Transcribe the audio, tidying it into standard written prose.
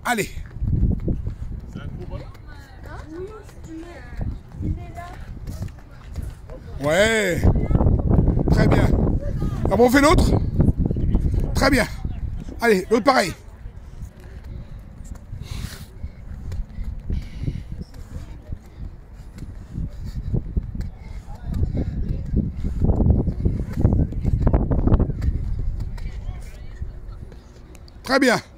Allez. Ouais. Très bien. Ah bon, on fait l'autre? Très bien. Allez, l'autre pareil. Très bien.